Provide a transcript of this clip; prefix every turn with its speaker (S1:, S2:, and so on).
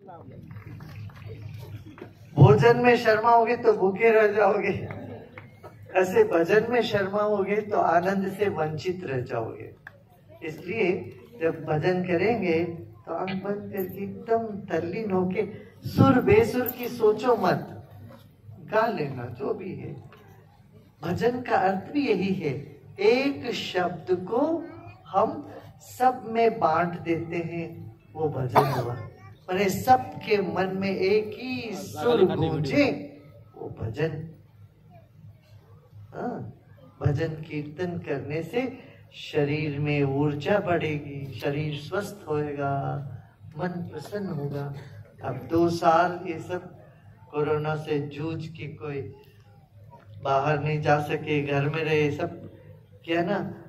S1: भोजन में शर्माओगे तो भूखे रह जाओगे, ऐसे भजन में शर्माओगे तो आनंद से वंचित रह जाओगे। इसलिए जब भजन करेंगे तो आंख बंद करके एकदम तल्लीन होके, सुर बेसुर की सोचो मत, गा लेना जो भी है। भजन का अर्थ भी यही है, एक शब्द को हम सब में बांट देते हैं, वो भजन हुआ। पर सबके मन में एक ही सुर गूंजे, वो भजन। भजन कीर्तन करने से शरीर में ऊर्जा बढ़ेगी, शरीर स्वस्थ होएगा, मन प्रसन्न होगा। अब 2 साल ये सब कोरोना से जूझ के कोई बाहर नहीं जा सके, घर में रहे, सब किया ना,